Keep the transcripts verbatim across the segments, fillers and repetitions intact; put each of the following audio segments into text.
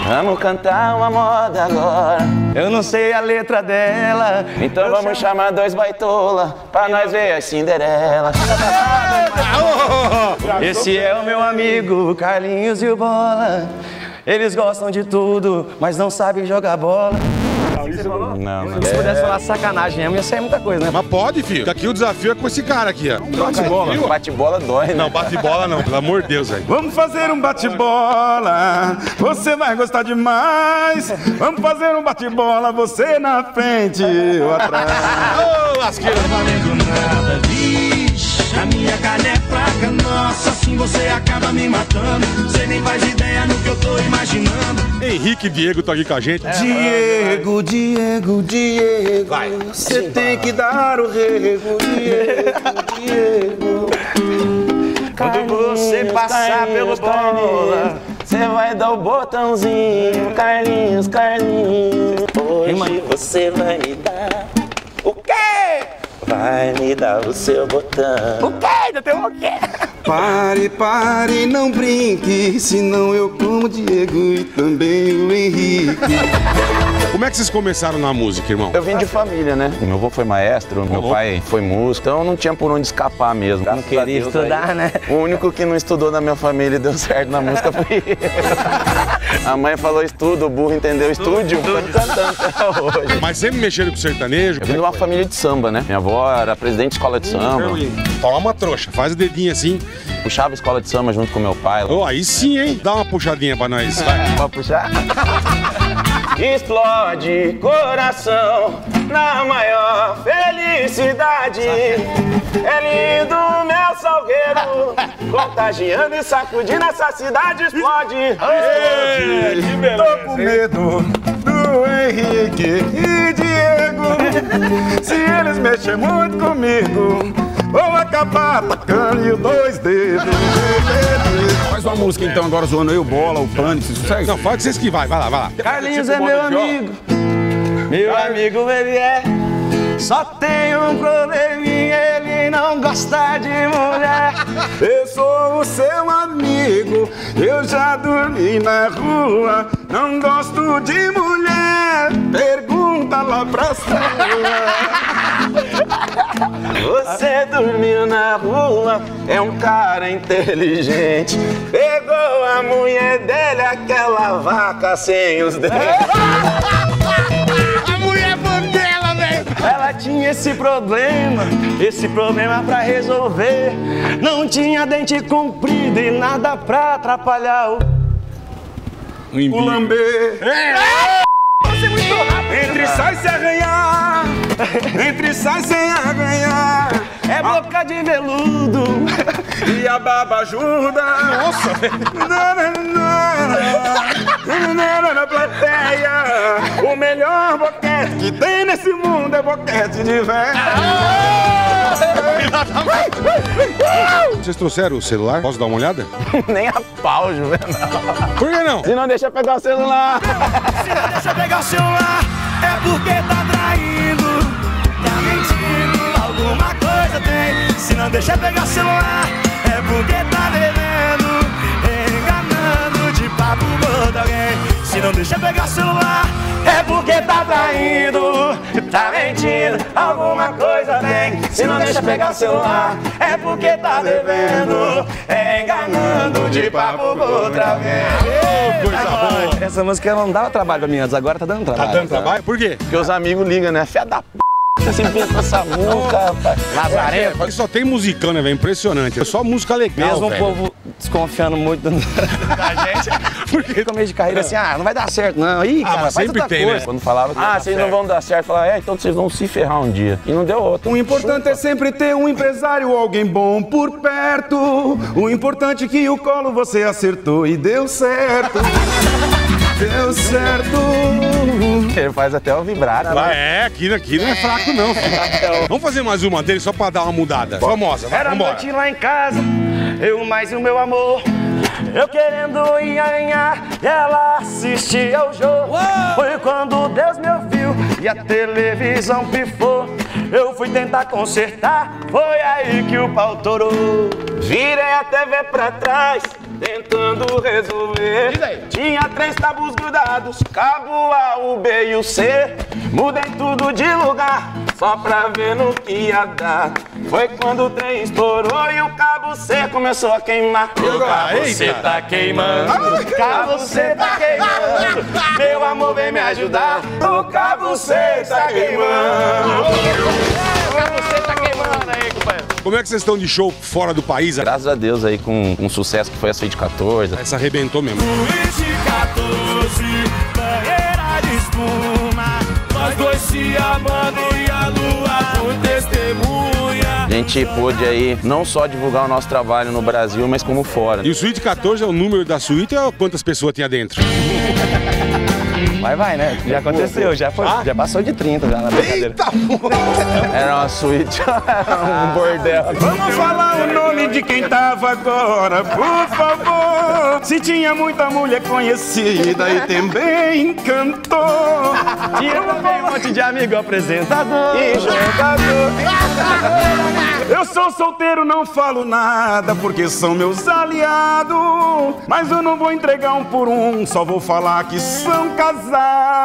Vamos cantar uma moda agora. Eu não sei a letra dela. Então eu vamos chamo... chamar dois baitola pra nós ver as Cinderela. Esse é o meu amigo Carlinhos e o Bola. Eles gostam de tudo, mas não sabem jogar bola. Não, não. Se pudesse falar sacanagem mesmo, ia sair muita coisa, né? Mas pode, filho. Daqui o desafio é com esse cara aqui, ó. Bate-bola. Bate-bola dói, né? Não, bate-bola não, pelo amor de Deus, velho. Vamos fazer um bate-bola, você vai gostar demais. Vamos fazer um bate-bola, você na frente, eu atrás. Ô, lasqueira. Não valendo nada, bicho. A minha carne é fraca, nossa, assim você acaba me matando. Você nem faz ideia no que eu tô imaginando. Henrique e Diego estão aqui com a gente. É, Diego, Diego, Diego, você tem que dar o rego, Diego, Diego. Quando você passar pelo Bola, você vai dar o botãozinho, Carlinhos, Carlinhos. Hoje você vai me dar o quê? Vai me dar o seu botão. O quê? Ainda tem um quê? Pare, pare, não brinque, senão eu como o Diego e também o Henrique. Como é que vocês começaram na música, irmão? Eu vim de família, né? Meu avô foi maestro, meu uhum. pai foi músico, então não tinha por onde escapar mesmo. Não queria estudar, aí, né? O único que não estudou na minha família e deu certo na música foi ele. A mãe falou estudo, o burro entendeu estúdio, tô cantando até hoje. Mas sempre mexeram com sertanejo? Eu vim de uma família de samba, né? Minha avó era presidente de escola de samba. Toma, trouxa, faz o dedinho assim. Puxava a escola de samba junto com meu pai. Oh, aí sim, hein? Dá uma puxadinha pra nós. Vai. Pode puxar? Explode coração na maior felicidade. É lindo meu salgueiro, contagiando e sacudindo essa cidade. Explode. Ei, tô com medo do Henrique e Diego. Se eles mexerem muito comigo, vou acabar atacando o dois dedos. Faz uma música então agora zoando eu, Bola, o Pânico, segue. Não, fala que vocês que vai, vai lá, vai lá. Carlinhos é meu amigo, meu amigo ele é. Só tem um probleminha, ele não gosta de mulher. Eu sou o seu amigo, eu já dormi na rua. Não gosto de mulher, pergunta lá pra sua. Você dormiu na rua, é um cara inteligente. Pegou a mulher dele, aquela vaca sem os dentes. A mulher dela, velho. Ela tinha esse problema, esse problema pra resolver. Não tinha dente comprido e nada pra atrapalhar o... O lambê. É. Você é muito rápido. Entre sai se arranhar, entre sai sem arranhar. É boca de veludo e a baba ajuda. Nossa, velho. Na plateia, o melhor boquete que tem nesse mundo é boquete de velho. Vocês trouxeram o celular? Posso dar uma olhada? Nem a pau, Juvenal. Por que não? Se não deixa pegar o celular. Se não deixa pegar o celular, é porque tá traindo, tá mentindo, alguma coisa tem. Se não deixa pegar o celular, é porque tá devendo, enganando de papo com alguém. Se não deixa pegar o celular, é porque tá traindo, tá mentindo, alguma coisa tem. Se não deixa pegar o celular, é porque tá devendo, é enganando de papo com outra vez. Oh, coisa boa. Essa música não dava trabalho pra mim antes, agora tá dando trabalho. Tá dando trabalho? Por quê? Porque os amigos ligam, né? Fia da p... Você inventou essa música, rapaz. Nazaré. Aqui só tem musicão, né, velho? Impressionante. É só música legal, Mesmo velho. o povo desconfiando muito da gente. Porque começo de carreira assim, ah, não vai dar certo, não. Ih, Ah, cara, mas faz sempre outra tem, coisa. né? Quando falava que ah, vocês não vão dar certo, falava, é, então vocês vão se ferrar um dia. E não deu outro. O importante é sempre ter um empresário ou alguém bom por perto. O importante é que o colo você acertou e deu certo. Deu certo. Ele faz até o vibrato. Ah, é, aqui, aqui não é fraco, não, filho. Vamos fazer mais uma dele só pra dar uma mudada. Famosa, vai, Era vambora. noite lá em casa, eu mais o meu amor. Eu querendo ir alinhar e ela assistia ao jogo. Uou! Foi quando Deus me ouviu e a televisão pifou. Eu fui tentar consertar, foi aí que o pau torou. Virei a T V pra trás, tentando resolver. Tinha três cabos grudados, cabo A, o B e o C. Mudei tudo de lugar, só pra ver no que ia dar. Foi quando o trem estourou e o cabo C começou a queimar. O cabo C tá queimando, o cabo C tá queimando. Meu amor, vem me ajudar, o cabo C tá queimando. O cabo C tá queimando aí, companheiro. Como é que vocês estão de show fora do país? Graças a Deus aí com um sucesso que foi a Suíte quatorze. Essa arrebentou mesmo. Suíte quatorze, banheira de espuma, nós dois se amando e a lua por testemunha. A gente pôde aí não só divulgar o nosso trabalho no Brasil, mas como fora. E o Suíte quatorze é o número da suíte ou quantas pessoas tinha dentro? Mas vai, né? Já aconteceu, já, foi, ah? já passou de trinta já na brincadeira. Eita, era uma suíte, um bordel. Vamos falar o nome de quem tava agora, por favor. Se tinha muita mulher conhecida e também cantor. Tinha também um monte de amigo apresentador e jogador. Eu sou solteiro, não falo nada, porque são meus aliados. Mas eu não vou entregar um por um, só vou falar que são casados.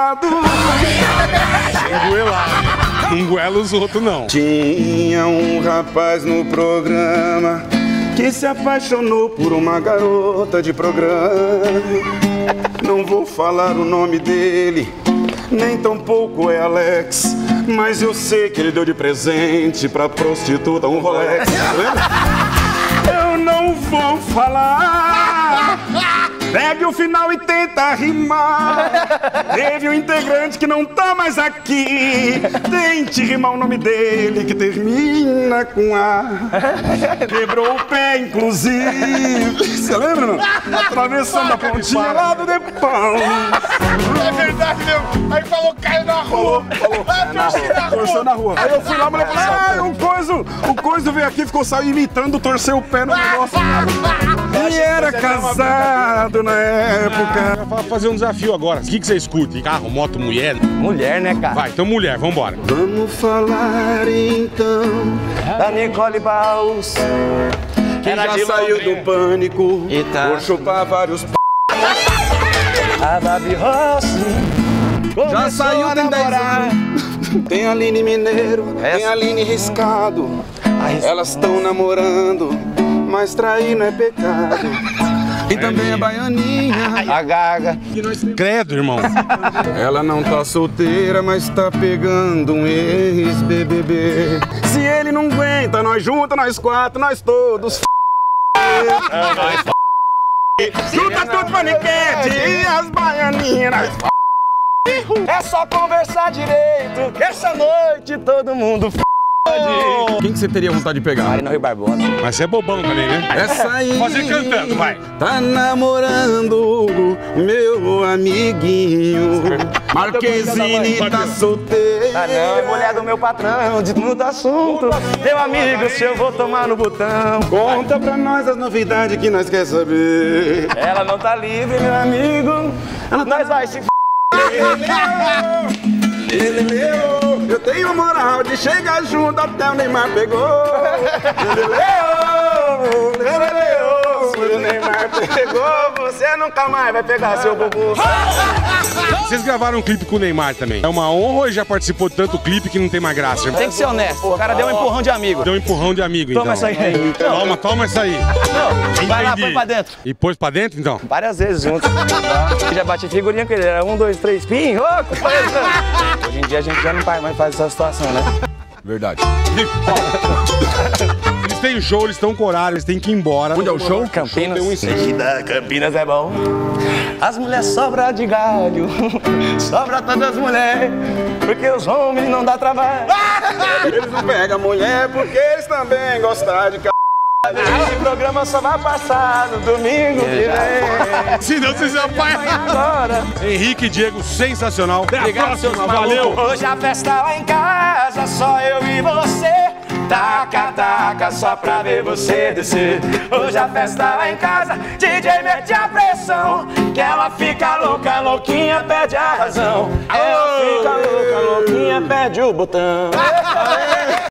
Não goela os outros, não. Tinha um rapaz no programa que se apaixonou por uma garota de programa. Não vou falar o nome dele, nem tampouco é Alex, mas eu sei que ele deu de presente pra prostituta um Rolex. Eu não vou falar. Pegue o final e tenta rimar. Teve um integrante que não tá mais aqui. Tente rimar o nome dele, que termina com A. Quebrou o pé, inclusive. Você lembra, não? Atravessando a pontinha lá do Depão. É verdade, meu. Aí falou, caiu na rua. Falou, falou. Na rua. Torceu na rua. Aí eu fui lá, mas falei, ah, o coiso, o coiso veio aqui, ficou saindo imitando, torceu o pé no negócio. E era casado na época. Eu vou fazer um desafio agora. O que, que vocês curtem? Carro, moto, mulher? Mulher, né, cara? Vai, então mulher, vambora. Vamos falar então da Nicole Baus, que já saiu do pânico Eita. por chupar vários p... A Babi Rossi já saiu, tem dez anos. Tem a Aline Mineiro, Essa? tem a Aline Riscado. Elas estão namorando, mas trair não é pecado. E também a Baianinha, a Gaga. Credo, irmão. Ela não tá solteira, mas tá pegando um ex-B B B. Se ele não aguenta, nós junta, nós quatro, nós todos f... Junta tudo paniquete e as baianinhas. É só conversar direito, que essa noite todo mundo f... Quem que você teria vontade de pegar? Marina Rui Barbosa. Mas você é bobão também, né? Essa aí fazer cantando, vai. Tá namorando meu amiguinho Marquezine, tá solteiro. Ah não, é mulher do meu patrão, de muito assunto. Meu amigo, se eu vou tomar no botão. Conta pra nós as novidades que nós quer saber. Ela não tá livre, meu amigo. Ela nós vai se f... Ele leu, eu tenho moral de chegar junto até o Neymar pegou. Ele leu, ele leu, se o Neymar pegou, você nunca mais vai pegar seu bubu. Vocês gravaram um clipe com o Neymar também. É uma honra ou já participou de tanto clipe que não tem mais graça? Irmão? Tem que ser honesto, o cara deu um empurrão de amigo. Deu um empurrão de amigo, Toma então. essa aí. Toma, toma essa aí. Não, vai lá, põe pra dentro. E pôs pra dentro, então? Várias vezes junto. Eu já bati figurinha com ele, era um, dois, três, pim, ô, companheiro. Hoje em dia a gente já não mais faz essa situação, né? Verdade. Eles têm show, eles estão com horário, eles têm que ir embora. Onde é o show? Campinas. Show deu um Da Campinas é bom. As mulheres sobram de galho, sobra todas as mulheres, porque os homens não dá trabalho. Eles não pegam mulher porque eles também gostam de c... Esse programa só vai passar no domingo que vem. Se não, vocês já vai Agora. Henrique e Diego, sensacional. Até a Obrigado, próxima, valeu. Hoje a festa lá em casa, só eu e você. Taca, taca, só pra ver você descer. Hoje a festa lá em casa, D J mete a pressão, que ela fica louca, louquinha, perde a razão. Ela fica louca, louquinha, perde o botão.